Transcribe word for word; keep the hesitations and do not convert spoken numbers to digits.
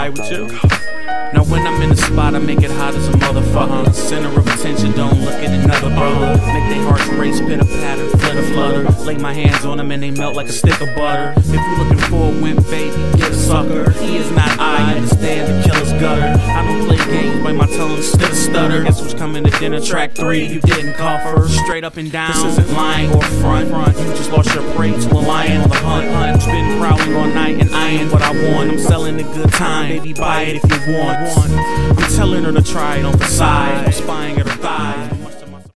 alright with you? Now when I'm in the spot, I make it hot as a motherfucker. Center of attention, don't look at another brother. Make their hearts race, pitter patter, flutter flutter. Lay my hands on them and they melt like a stick of butter. If you're looking for a wimp, baby, get a sucker. He is not I, understand the killer's gutter. I don't play games by my tongue instead of stutter. Guess who's coming to dinner? Track three, you didn't call first. Straight up and down, this isn't lying or front. You just lost your prey to a lion on the hunt. Who's been prowling all night and I ain't what I want. I'm selling a good time, baby, buy it if you want. I'm telling her to try it on the side. I'm spying at her thighs.